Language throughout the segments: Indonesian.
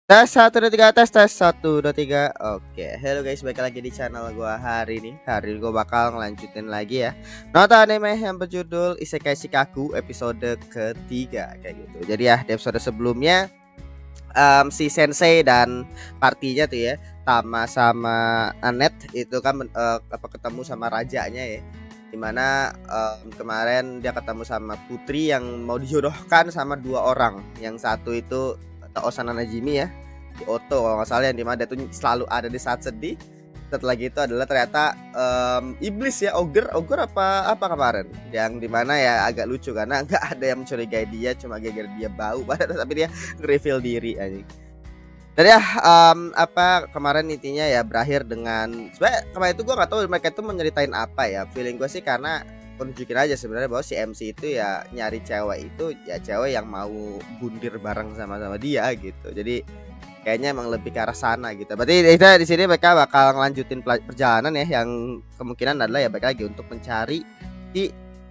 Tes 1 2 3 tes 1 2 3. Oke, hello guys, balik lagi di channel gua hari ini. Hari ini gua bakal ngelanjutin lagi ya nonton anime yang berjudul Isekai Shikaku episode ketiga kayak gitu. Jadi ya di episode sebelumnya si Sensei dan partinya tuh ya sama Annette itu kan ketemu sama rajanya ya. Dimana kemarin dia ketemu sama putri yang mau dijodohkan sama dua orang. Yang satu itu Osana Najimi ya, di Oto kalau nggak salah, yang dimana dia tuh selalu ada di saat sedih. Setelah gitu adalah ternyata iblis ya, ogre apa kemarin, yang dimana ya agak lucu karena nggak ada yang mencurigai dia, cuma gara-gara dia bau tapi dia reveal diri aja. Dan ya apa kemarin intinya ya berakhir dengan sebenarnya kemarin itu gue nggak tahu mereka itu menyeritain apa ya, feeling gue sih karena menunjukin aja sebenarnya bahwa si MC itu ya nyari cewek itu ya cewek yang mau bundir bareng sama dia gitu. Jadi kayaknya emang lebih ke arah sana gitu. Berarti kita di sini mereka bakal ngelanjutin perjalanan ya, yang kemungkinan adalah ya balik lagi untuk mencari si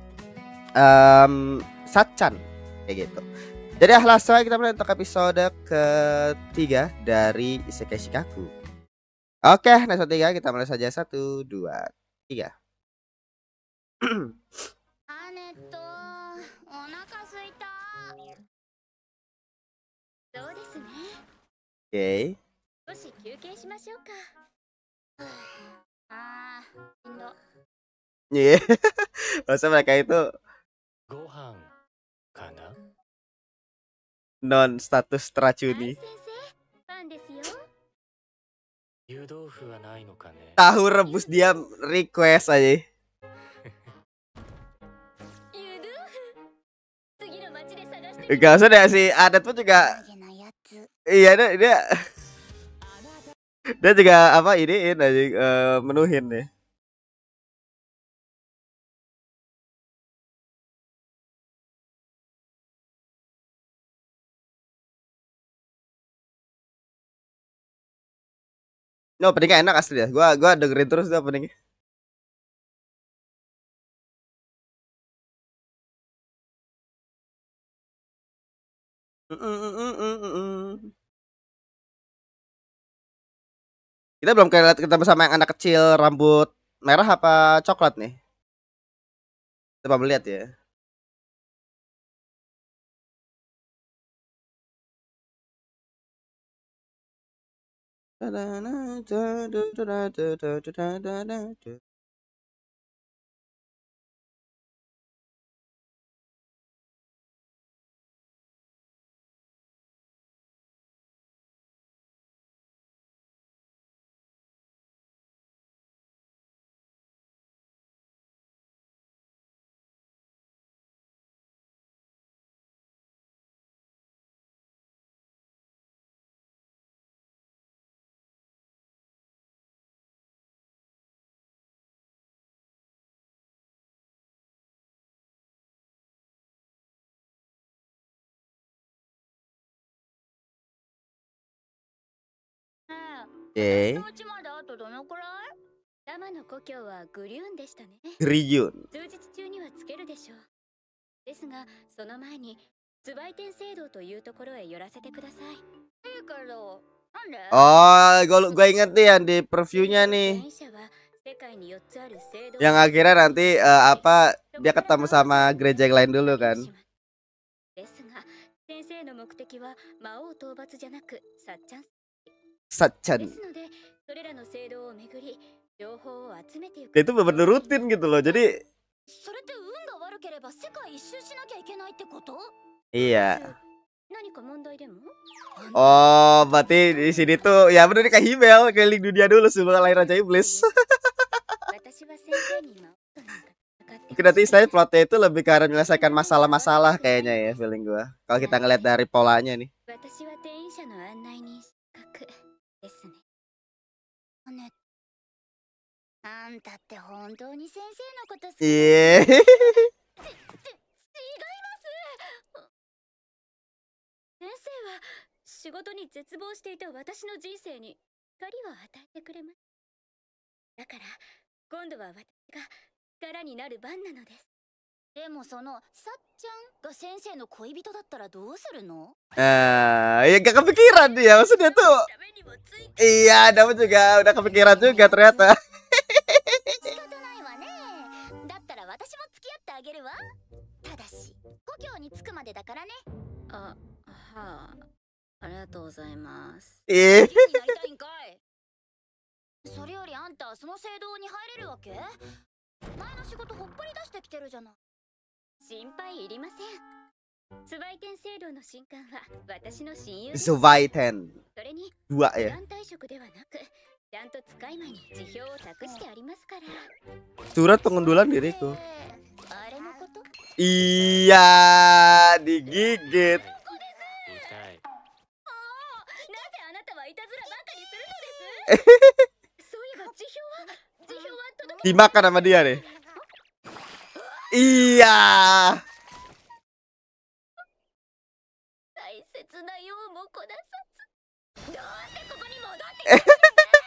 Sachan kayak gitu. Jadi langsung aja kita mulai untuk episode ketiga dari Isekai Shikaku. Oke, episode 3 kita mulai saja 1 2 3. Oke. Iya. Masa mereka itu non status teracuni. Tahu rebus dia request aja. Enggak usah deh, si Adat pun juga. Iya dia juga apa ini aja menuhin deh. No, openingnya enak asli ya. Gua dengerin terus tuh openingnya. Kita belum ketemu sama yang anak kecil rambut merah apa coklat nih. Coba melihat ya. Oke. Griyun. Oh, gue inget nih yang di previewnya nih, yang akhirnya nanti apa dia ketemu sama gereja yang lain dulu kan. Sachan. Dia itu bener-bener rutin gitu loh. Jadi iya. Oh, berarti di sini tuh ya bener kayak Himmel keliling dunia dulu sebelum lahir Raja Iblis. Mungkin nanti istilahnya plotnya itu lebih ke arah menyelesaikan masalah-masalah kayaknya ya, feeling gua. Kalau kita ngeliat dari polanya nih. Iya. Ya gak kepikiran dia, maksudnya tuh. Iya, Damu juga udah kepikiran juga ternyata. Ih. それよりあんたその聖堂に入れるわけ？前の仕事ほっぽり出してきてるじゃない。心配いりません。スバイテン聖堂の新刊は私の親友です。 Suvaiten それに 2 ya. 団体職ではなくちゃんと使い魔に辞表を託してありますから。 Surat pengunduran diriku. あれのこと？ Iya, digigit. なぜあなたはいたずらばかりするのです？そういえば辞表は届け Dimakan sama dia nih. Iya. 大切な用もこなさず、どうしてここに戻ってきた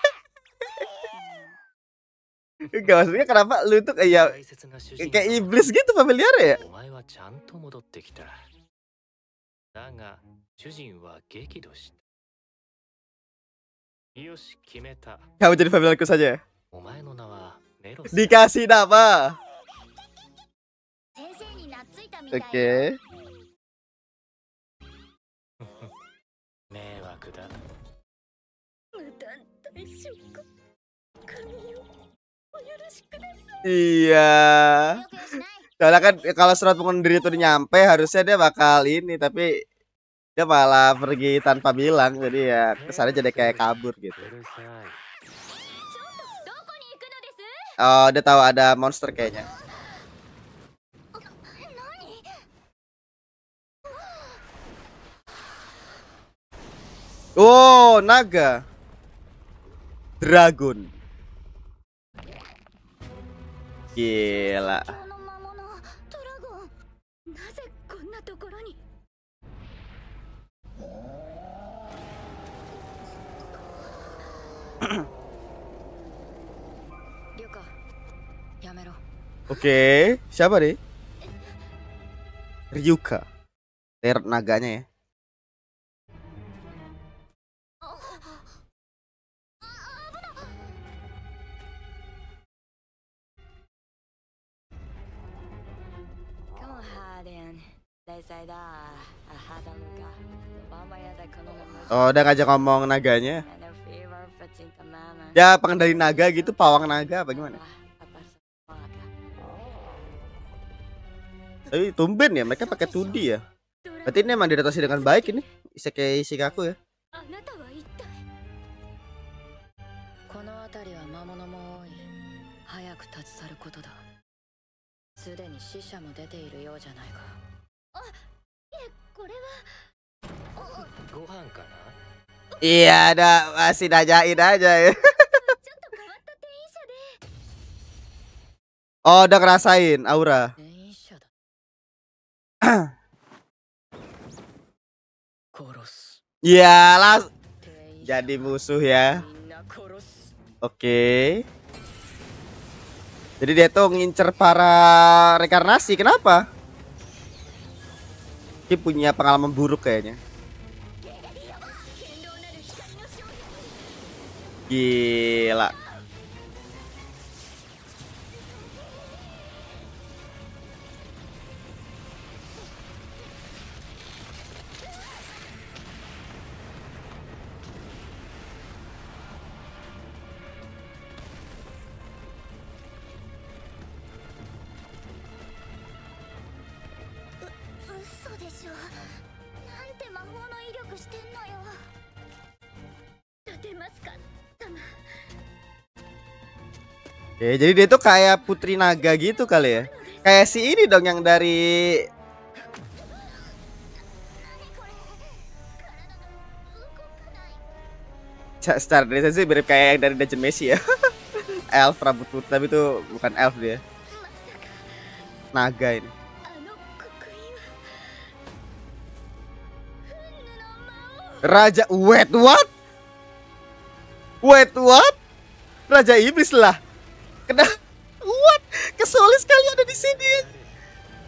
んです？ Enggak, maksudnya kenapa lu tuh kayak iblis gitu familiar ya? Kamu jadi familiarku saja. Dikasih nama. Oke. Iya. Soalnya kan kalau surat pengunduran diri itu nyampe harusnya dia bakal ini, tapi dia malah pergi tanpa bilang, jadi ya kesannya jadi kayak kabur gitu. Oh, dia tahu ada monster kayaknya. Oh, naga. Dragon. Gila. Oke, siapa nih? Ryuka. Teror naganya ya. Oh, udah ngajak ngomong naganya. Ya, pengendali naga gitu, pawang naga apa gimana? Tapi tumben ya, mereka pakai 2D ya. Berarti ini emang diadaptasi dengan baik ini. Isekai Shikaku ya. Iya, ada masih nanyain aja ya. Oh, udah ngerasain aura. Ya lah, jadi musuh ya. Oke. Jadi dia tuh ngincer para reinkarnasi. Kenapa? Dia punya pengalaman buruk kayaknya. Gila. Ya, jadi dia tuh kayak putri naga gitu kali ya. Kayak si ini dong yang dari Star Dresser sih mirip kayak yang dari Dungeon Meshi ya. Elf rambut putih, tapi itu bukan elf dia. Naga ini. Raja wait what? Wait what? Raja iblis lah. Kena what? Kesulis sekali ada di sini.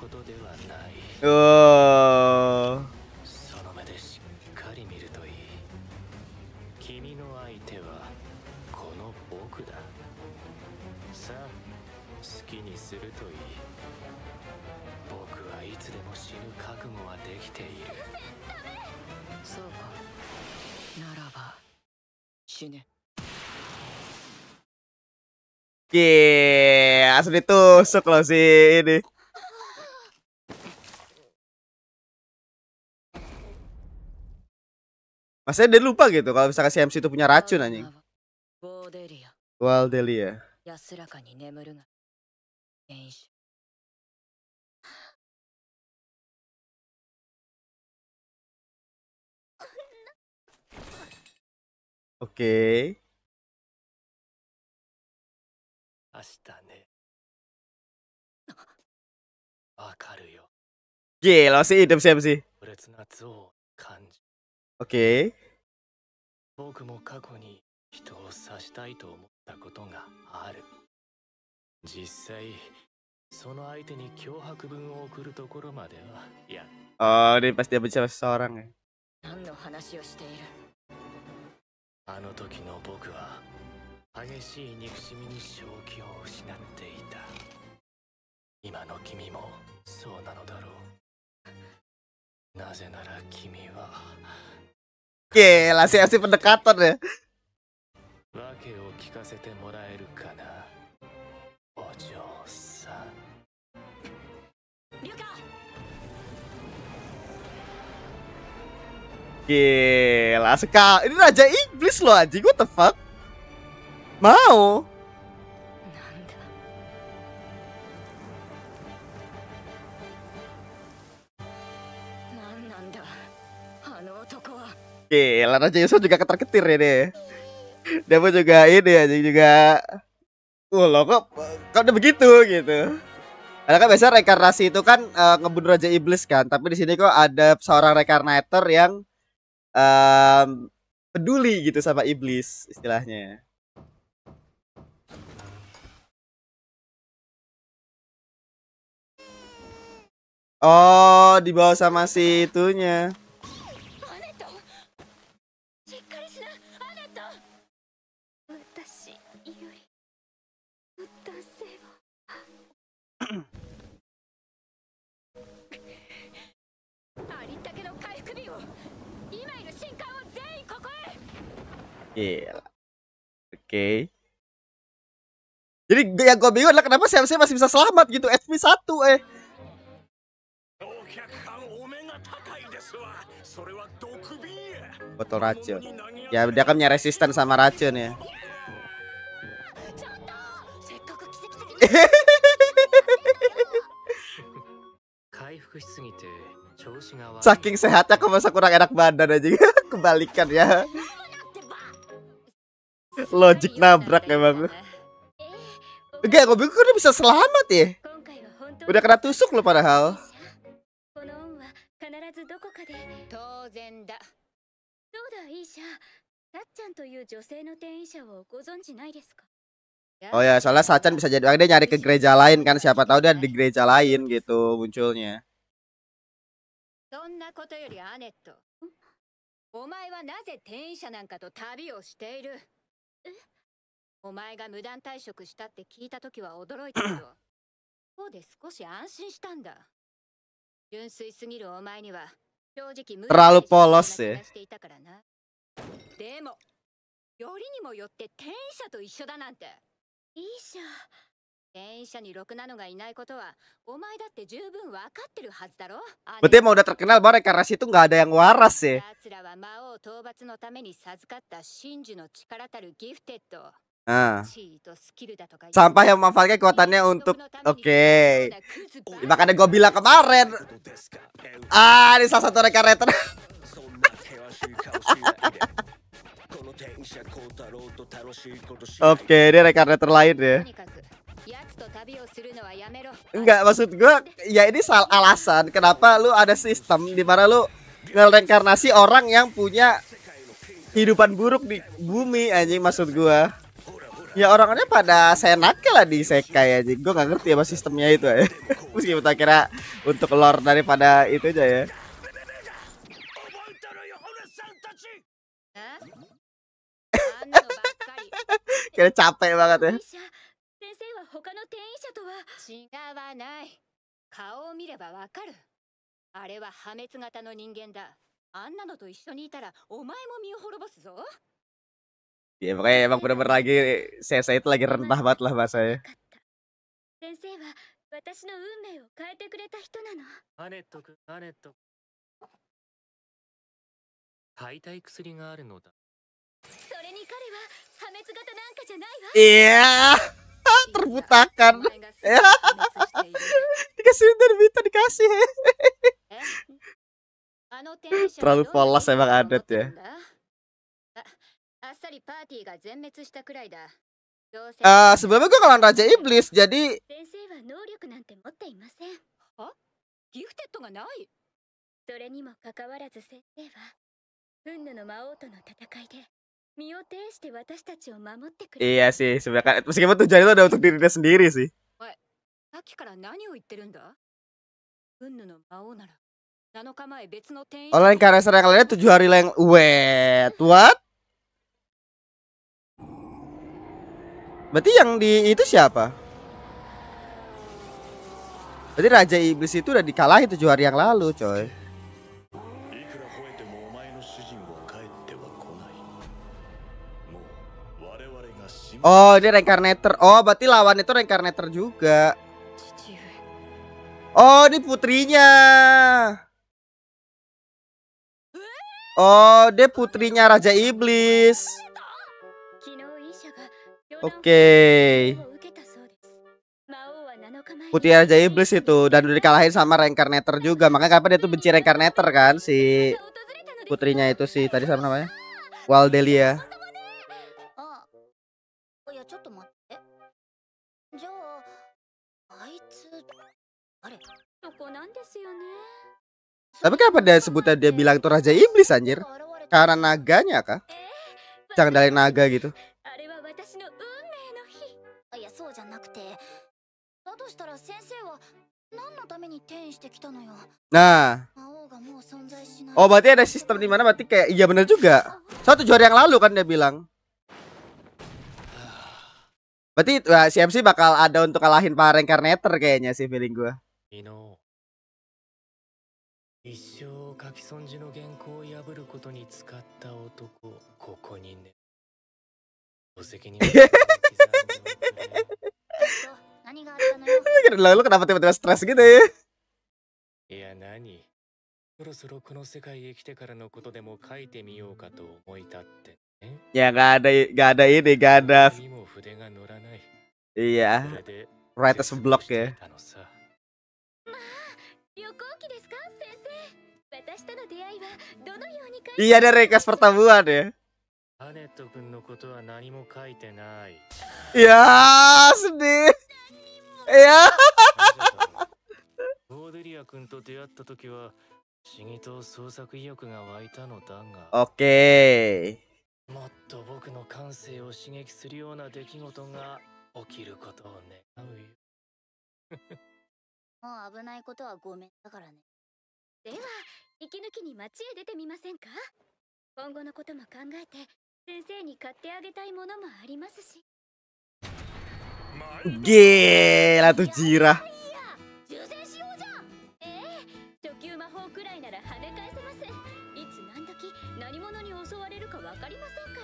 Oh. その目でしっかり見るといい。君の相手はこの僕だ。さあ、好きにするといい。僕はいつでも死ぬ覚悟はできている。 そうか。ならば死ね。 Langsung ditusuk loh si ini. Masa dia lupa gitu kalau misalkan si MC itu punya racun anjing. Waldelia. Oke. 明日ね。わかるよ。 Gila sih hidup si MC. 強烈な憎悪を感じ。 Oke. 僕も過去に人を刺したいと思ったことがある。実際、その相手に脅迫文を送るところまではや。 Oh, ini pas dia benci sama seseorang ya. 何の話をしている。 あの時の僕は激しい憎しみに正気を失っていた。今の君もそうなのだろう。なぜなら君は。 Gila si MC pendekatan ya. 訳を聞かせてもらえるかな、お嬢さん。 リュカ。 Gila sekali. Ini Raja Iblis loh anjing. What the fuck? Mau? なんだ。なんなんだ。あの男は。 Gila Raja Yusuf juga ketar-ketir ya deh. Dia pun juga ini anjing juga. Loh kok udah begitu gitu. Karena kan biasa reinkarnasi itu kan ngebunuh Raja Iblis kan. Tapi di sini kok ada seorang reinkarnator yang peduli gitu sama iblis istilahnya. Oh, dibawa sama si itunya. Gila. Oke. Jadi yang gue bingung adalah kenapa saya masih bisa selamat gitu. SP 1 Botol racun. Ya dia kan punya resisten sama racun ya. Saking sehatnya kok masa kurang enak badan aja. Kebalikan ya. Logik nabrak emang. Enggak, gue bingung udah bisa selamat ya. Udah kena tusuk lo padahal. Oh ya, soalnya Sachan bisa jadi dia nyari ke gereja lain kan, siapa tahu dia di gereja lain gitu munculnya. お前が無断退職したって聞いたときは驚いたけど、そうで少し安心したんだ。純粋すぎるお前には正直無駄な気がしていたからな。でも、よりにもよって転移者と一緒だなんて。いいじゃん。転移者にろくなのがいないことは、お前だって十分わかってるはずだろ。 Berarti emang udah terkenal bahwa reinkarnasi itu nggak ada yang waras ya. 奴らは魔王討伐のために授かった真珠の力たるギフテッド。 Sampah yang memanfaatkan kekuatannya untuk oke. Makanya gue bilang kemarin. Ini salah satu reinkarnator. Oke, dia reinkarnator lain ya. Enggak, maksud gue ya ini alasan kenapa lu ada sistem di mana lu ngereinkarnasi orang yang punya kehidupan buruk di bumi anjing, maksud gue. Ya orang-orangnya pada senaknya lah di Isekai aja. Gue nggak ngerti apa sistemnya itu ya. Meskipun tak kira untuk lore daripada itu aja ya. あんなのばっかり。 Kira capek banget ya. 先生は他の転移者とは違わない。顔を見ればわかる。あれは破滅型の人間だ。あんなのと一緒にいたらお前も身を滅ぼすぞ。 Ya pokoknya emang bener-bener lagi Sensei itu lagi rentah banget lah bahasanya. 先生は私の運命を変えてくれた人なの。 アネット君、アネット。買いたい薬があるのだ。 それに彼は破滅型なんかじゃないわ。 Iya, terbutakan. Ya, dikasih dari Vita dikasih. Terlalu polos emang Adet ya. あっさりパーティーが全滅したくらいだ。 Sebelumnya gue ngelawan Raja Iblis, jadi 先生は能力なんて持っていません。 は？ギフテッドがない。 それにもかかわらず先生はフンヌの魔王との戦いで身を挺して私たちを守ってくれ。 iya sih sebenarnya meskipun tujuan itu udah untuk dirinya sendiri sih. さっきから何を言ってるんだ？フンヌの魔王なら7日前別の転移。 Online karakter yang lainnya 7 hari yang wait what? Berarti yang di itu siapa? Berarti Raja Iblis itu udah dikalahin 7 hari yang lalu, coy. Oh, ini reincarnator. Oh, berarti lawan itu reincarnator juga. Oh, ini putrinya. Oh, dia putrinya Raja Iblis. Oke. Putri Raja Iblis itu dan udah dikalahin sama reincarnator juga. Makanya kenapa dia tuh benci reincarnator kan si putrinya itu sih tadi sama namanya Waldelia. Tapi kenapa dia sebutnya dia bilang itu Raja Iblis anjir? Karena naganya kah? Jangan dari naga gitu. Nah, oh berarti ada sistem di mana berarti kayak iya bener juga. 1 hari yang lalu kan dia bilang. Berarti si MC bakal ada untuk kalahin para reincarnator kayaknya sih feeling gua. 一生書き損じの原稿を破ることに使った男、ここにね。お責任を。 Lalu kenapa tiba-tiba stres gitu ya? いや何？そろそろこの世界へ来てからのことでも書いてみようかと思い立ってね。 Ya nggak ada ini, nggak ada. Iya, writer's block ya. Iya ada rekas pertemuan ya. Ya sedih. Ya. Oke. もっと僕の感性を刺激するような出来事が起きることを願うよ。 もう危ないことはごめんだからね。では息抜きに街へ出てみませんか？今後のことも考えて先生に買ってあげたいものもありますし。 Gila tuh Jirah. 充電しようじゃん。初級魔法くらいなら跳ね返せます。いつ何時何者に襲われるかわかりませんから。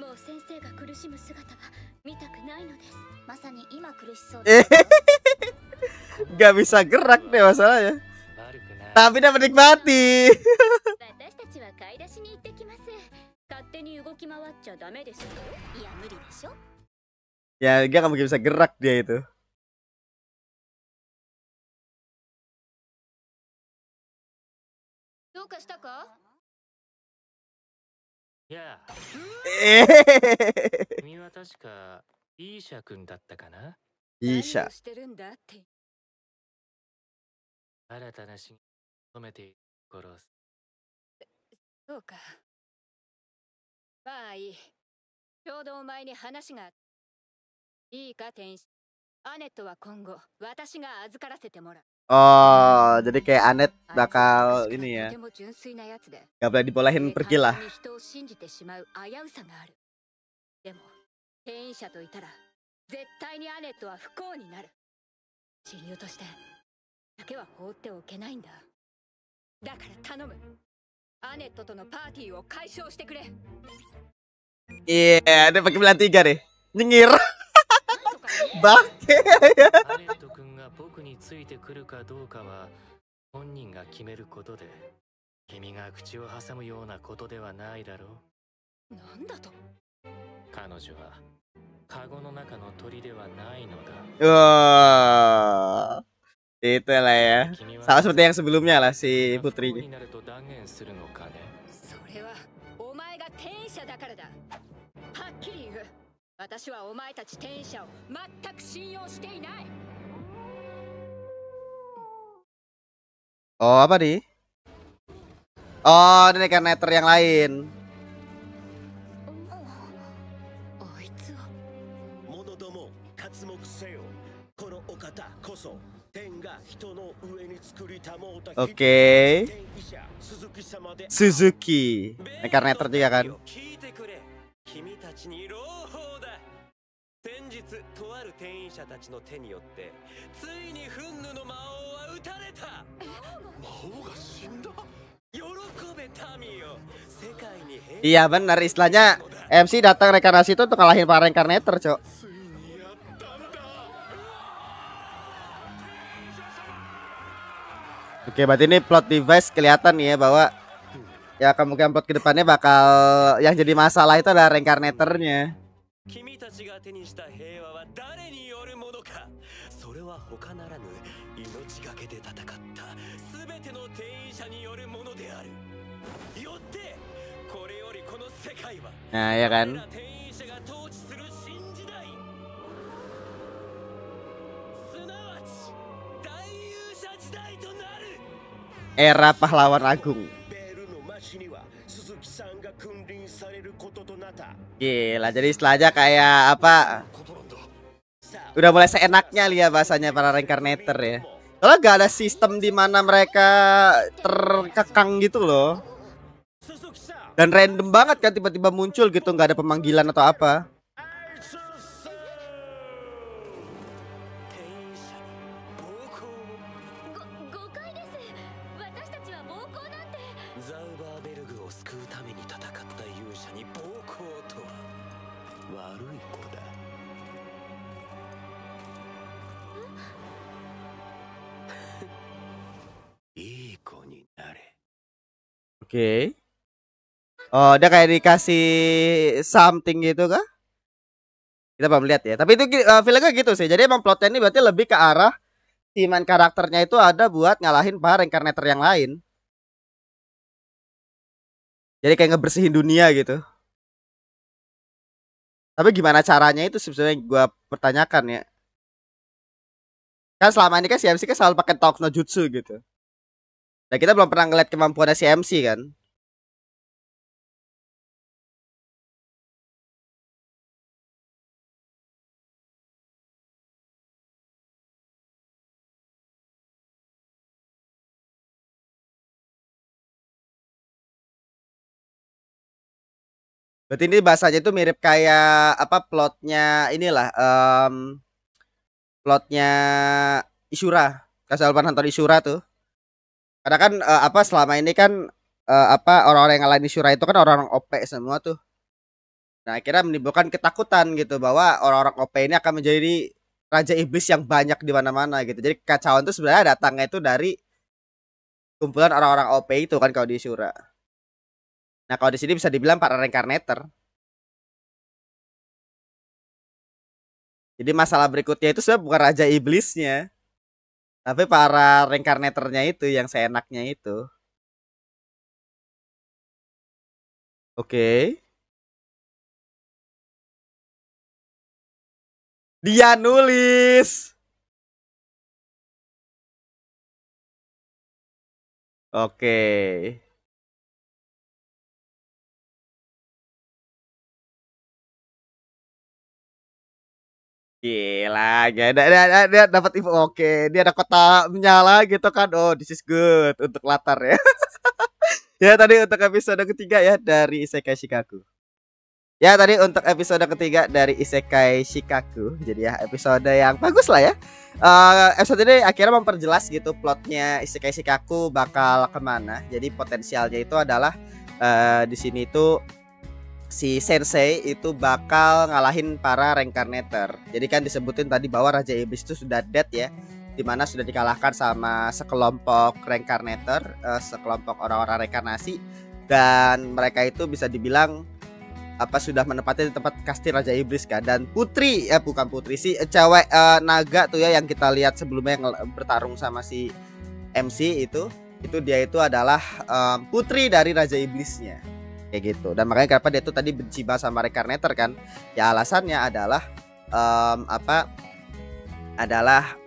もう先生が苦しむ姿は見たくないのです。まさに今苦しそうです。 Gak bisa gerak deh masalahnya. Tapi udah menikmati. 私たちは買い出しに行ってきます。勝手に動き回っちゃダメですよ。いや無理でしょ。 Ya dia nggak mungkin bisa gerak dia itu. Ya. 君は確かイーシャ君だったかな？ イーシャ。 新たな仕事を止めているところ。 そうか。まあいい。ちょうどお前に話があっていいか天使。アネットは今後私が預からせてもらう。 Oh, jadi kayak Anet あいつは bakal 昔から ini と ya, ても純粋なやつで gak boleh dibolehin 簡 pergi lah. 単に人を信じてしまう危うさがある。でも転移者といたら絶対にアネットは不幸になる。親友としてだけは放っておけないんだ。だから頼む。アネットとのパーティーを解消してくれ。 Iya, dia pakai bilang 3 deh. Nyengir. なんとか言え。 Bangke. アネット君が僕についてくるかどうかは本人が決めることで、君が口を挟むようなことではないだろう。 なんだと。 彼女はカゴの中の鳥ではないのだ。 Wah. Itulah ya. Sama seperti yang sebelumnya lah si 不幸 putrinya. になると断言するのかね。 それはお前が転移者だからだ。はっきり言う。私はお前たち転移者を全く信用していない。 Oh, apa nih? Oh, ini kan netter yang lain. あいつは。 者ども活目せよ。このお方こそ天が人の上に作りたもうた Oke. 天医者鈴木様で Suzuki. Incarnator juga kan. 聞いてくれ。君たちに朗報だ。先日とある転移者たちの手によってついに憤怒の魔王は撃たれた。 魔王が死んだ。 喜べ民よ。世界に平和 Iya benar, istilahnya MC datang rekarnasi itu untuk kalahin para reincarnator, Cok. ついにやったんだ。 Oke, berarti ini plot device kelihatan nih ya bahwa ya kemungkinan plot kedepannya bakal yang jadi masalah itu adalah reincarnatornya. 君たちが手にした平和は誰によるものか。それは他ならぬ命がけで戦った全ての転移者によるものである。よってこれよりこの世界は Nah, ya 我 kan. ら転移者が統治する新時代、すなわち大勇者時代となる。 Era pahlawan agung. ベールの町には鈴木さんが君臨されることとなった。 Gila, jadi istilahnya kayak apa? ことなんだ。さあ Udah mulai seenaknya lihat bahasanya para reincarnator ya. Kalau gak ada sistem di mana mereka terkekang gitu loh. 鈴木さん。 Dan random banget kan tiba-tiba muncul gitu, nggak ada pemanggilan atau apa. 転移者に暴行を。 誤解です。私たちは暴行なんて。 ザウバーベルグを救うために戦った勇者に暴行とは悪い子だ。いい子になれ。 Oke. Oh, dia kayak dikasih something gitu kah? Kita belum lihat ya. Tapi itu filmnya gitu sih. Jadi emang plotnya ini berarti lebih ke arah timan karakternya itu ada buat ngalahin para reincarnator yang lain. Jadi kayak ngebersihin dunia gitu. Tapi gimana caranya itu sebenarnya gue pertanyakan ya. Kan selama ini kan si MC kan selalu pakai Talk no Jutsu gitu. Nah kita belum pernah ngeliat kemampuannya si MC kan. Berarti ini bahasanya itu mirip kayak apa plotnya inilah plotnya Ishura. Kasih Alpan nonton Ishura tuh. Karena kan apa selama ini kan apa orang-orang yang ngalahin Ishura itu kan orang-orang OP semua tuh. Nah, akhirnya menimbulkan ketakutan gitu bahwa orang-orang OP ini akan menjadi raja iblis yang banyak di mana-mana gitu. Jadi kekacauan itu sebenarnya datangnya itu dari kumpulan orang-orang OP itu kan kalau di Ishura. Nah, kalau di sini bisa dibilang para reincarnator. Jadi masalah berikutnya itu sebenarnya bukan raja iblisnya, tapi para reincarnatornya itu yang seenaknya itu. Oke. Dia nulis. Oke. Gila, dia dapat info oke. Dia ada kota menyala gitu kan. Oh, this is good untuk latar ya. Ya tadi untuk episode ketiga ya dari Isekai Shikaku. Ya tadi untuk episode ketiga dari Isekai Shikaku. Jadi ya episode yang bagus lah ya. Episode ini akhirnya memperjelas gitu plotnya Isekai Shikaku bakal kemana. Jadi potensialnya itu adalah di sini tuh si Sensei itu bakal ngalahin para reincarnator. Jadi kan disebutin tadi bahwa Raja Iblis itu sudah dead ya, dimana sudah dikalahkan sama sekelompok reincarnator, sekelompok orang-orang reinkarnasi, dan mereka itu bisa dibilang sudah menempati tempat kastil Raja Iblis kan. Dan putri bukan putri sih, cewek naga tuh ya yang kita lihat sebelumnya yang bertarung sama si MC itu dia itu adalah putri dari Raja Iblisnya kayak gitu. Dan makanya kenapa dia tuh tadi benci banget sama reincarnator kan, ya alasannya adalah adalah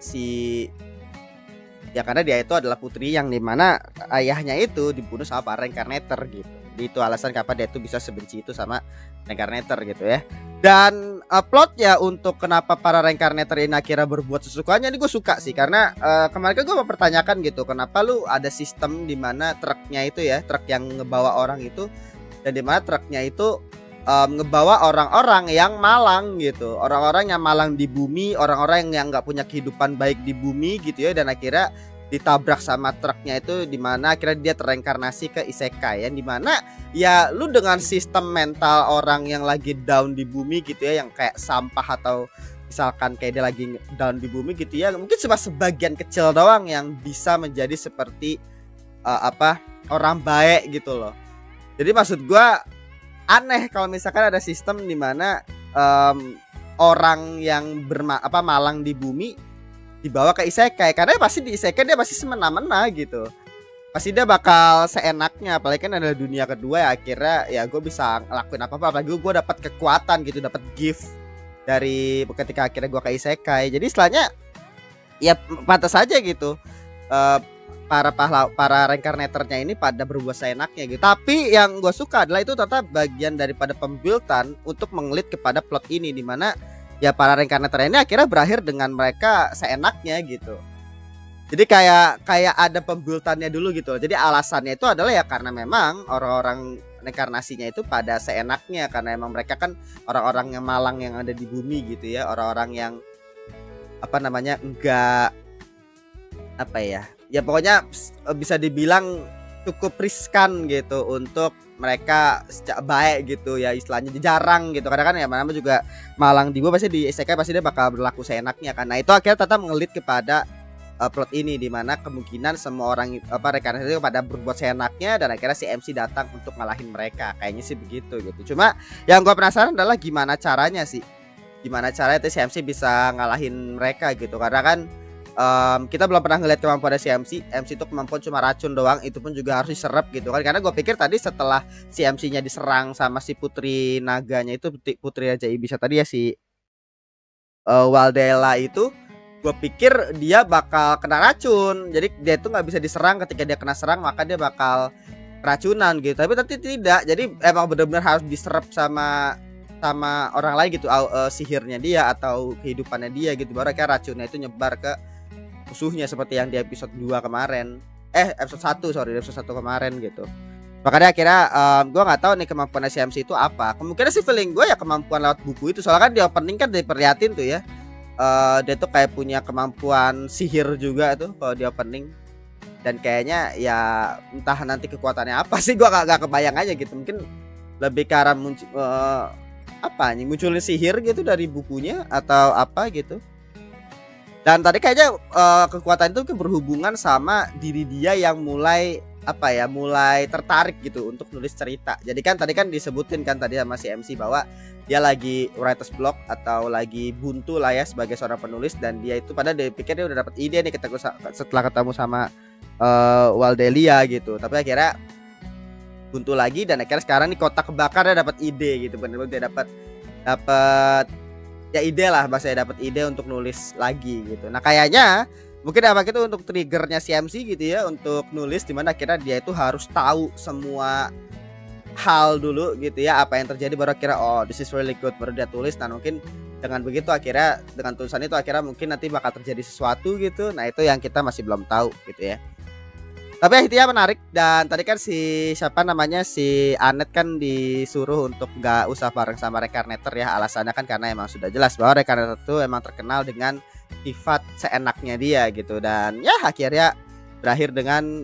karena dia itu adalah putri yang dimana ayahnya itu dibunuh sama para reincarnator gitu. Itu alasan kenapa dia itu bisa sebenci itu sama reincarnator gitu ya. Dan plotnya untuk kenapa para reincarnator ini akhirnya berbuat sesukanya ini gue suka sih. Karena kemarin kan gue mempertanyakan gitu, kenapa lu ada sistem dimana truknya itu ya, truk yang ngebawa orang itu, dan dimana truknya itu ngebawa orang-orang yang malang gitu, orang-orang yang malang di bumi, orang-orang yang nggak punya kehidupan baik di bumi gitu ya. Dan akhirnya ditabrak sama truknya itu, dimana akhirnya dia tereinkarnasi ke isekai yang dimana ya lu dengan sistem mental orang yang lagi down di bumi gitu ya, yang kayak sampah atau misalkan kayak dia lagi down di bumi gitu ya, mungkin cuma sebagian kecil doang yang bisa menjadi seperti orang baik gitu loh. Jadi maksud gua aneh kalau misalkan ada sistem dimana orang yang malang di bumi dibawa ke isekai, karena pasti di isekai dia pasti semena-mena gitu, pasti dia bakal seenaknya. Apalagi kan ada dunia kedua ya, akhirnya ya gue bisa ngelakuin apa-apa, apalagi gue dapat kekuatan gitu, dapat gift dari ketika akhirnya gue ke isekai. Jadi istilahnya ya pantas aja gitu para reincarnatornya ini pada berbuat seenaknya gitu. Tapi yang gue suka adalah itu tetap bagian daripada pembuildan untuk mengelit kepada plot ini, dimana ya para reinkarnator ini akhirnya berakhir dengan mereka seenaknya gitu. Jadi kayak ada pembuildannya dulu gitu. Jadi alasannya itu adalah ya karena memang orang-orang reinkarnasinya itu pada seenaknya, karena emang mereka kan orang-orang yang malang yang ada di bumi gitu ya, orang-orang yang enggak ya pokoknya bisa dibilang cukup riskan gitu untuk mereka baik gitu ya, istilahnya jarang gitu. Karena kan ya mana juga malang di gua pasti di isekai pasti dia bakal berlaku seenaknya kan. Nah itu akhirnya tetap mengelit kepada plot ini, dimana kemungkinan semua orang rekan itu pada berbuat seenaknya, dan akhirnya si MC datang untuk ngalahin mereka. Kayaknya sih begitu gitu. Cuma yang gua penasaran adalah gimana caranya si MC bisa ngalahin mereka gitu. Karena kan kita belum pernah ngeliat kemampuan si MC itu kemampuan cuma racun doang, itu pun juga harus diserap gitu kan. Karena gue pikir tadi setelah si MC-nya diserang sama si putri naganya itu, putri Raja Iblis tadi ya, si Waldela itu, gue pikir dia bakal kena racun. Jadi dia itu nggak bisa diserang, ketika dia kena serang maka dia bakal keracunan gitu. Tapi nanti tidak, jadi emang benar-benar harus diserap sama orang lain gitu, sihirnya dia atau kehidupannya dia gitu, baru kayak racunnya itu nyebar ke musuhnya seperti yang di episode 2 kemarin. Episode 1 kemarin gitu. Makanya akhirnya gue nggak tahu nih kemampuan si MC itu apa. Kemungkinan sih feeling gue ya kemampuan lewat buku itu. Soalnya kan di opening kan diperlihatin tuh ya, dia tuh kayak punya kemampuan sihir juga tuh kalau di opening. Dan kayaknya ya entah nanti kekuatannya apa sih, gue gak kebayang aja gitu. Mungkin lebih ke arah munculin sihir gitu dari bukunya atau apa gitu. Dan tadi kayaknya kekuatan itu berhubungan sama diri dia yang mulai tertarik gitu untuk nulis cerita. Jadi kan tadi kan disebutin kan tadi sama si MC bahwa dia lagi writer's block atau lagi buntu lah ya sebagai seorang penulis. Dan dia itu padahal dia pikir dia udah dapat ide nih setelah ketemu sama Waldelia gitu. Tapi akhirnya buntu lagi, dan akhirnya sekarang nih kotak kebakar dia dapat ide gitu. Bener-bener dia dapat ya ide lah, bahasanya dapat ide untuk nulis lagi gitu. Nah kayaknya mungkin apa gitu untuk triggernya si MC gitu ya untuk nulis, dimana akhirnya dia itu harus tahu semua hal dulu gitu ya, apa yang terjadi, baru kira oh this is really good, baru dia tulis. Dan mungkin dengan begitu akhirnya dengan tulisan itu akhirnya mungkin nanti bakal terjadi sesuatu gitu. Nah itu yang kita masih belum tahu gitu ya. Tapi intinya menarik. Dan tadi kan si siapa namanya si Anet kan disuruh untuk nggak usah bareng sama Reincarnator ya. Alasannya kan karena emang sudah jelas bahwa Reincarnator itu emang terkenal dengan sifat seenaknya dia gitu. Dan ya akhirnya berakhir dengan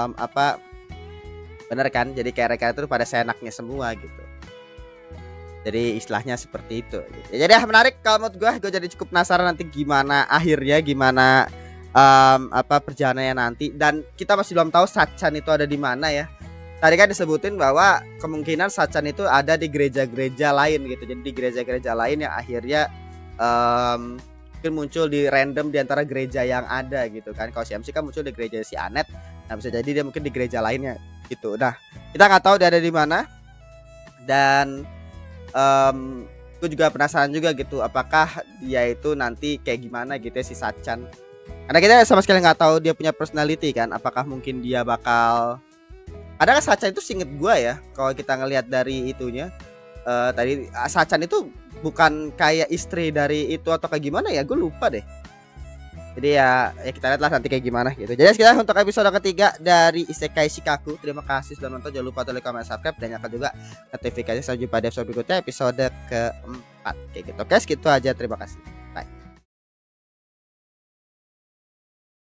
bener kan, jadi kayak Reincarnator pada seenaknya semua gitu. Jadi istilahnya seperti itu gitu. Jadi ya menarik kalau menurut gue jadi cukup penasaran nanti gimana akhirnya, gimana perjalanannya nanti. Dan kita masih belum tahu Sachan itu ada di mana ya. Tadi kan disebutin bahwa kemungkinan Sachan itu ada di gereja-gereja lain gitu. Jadi di gereja-gereja lain yang akhirnya mungkin muncul di random di antara gereja yang ada gitu kan. Kalau si MC kan muncul di gereja si Anet. Nah bisa jadi dia mungkin di gereja lainnya gitu. Nah kita nggak tahu dia ada di mana. Dan gue juga penasaran juga gitu, apakah dia itu nanti kayak gimana gitu ya si Sachan. Karena kita sama sekali nggak tahu dia punya personality kan. Apakah mungkin dia bakal ada kan Sachan itu seinget gue ya. Kalau kita ngelihat dari itunya tadi Sachan itu bukan kayak istri dari itu atau kayak gimana ya, gue lupa deh. Jadi ya kita lihat lah nanti kayak gimana gitu. Jadi sekitar untuk episode ketiga dari Isekai Shikaku. Terima kasih sudah nonton. Jangan lupa like, comment, subscribe, dan nyalakan juga notifikasi. Sampai jumpa di episode berikutnya, episode keempat kayak gitu. Oke, segitu aja. Terima kasih.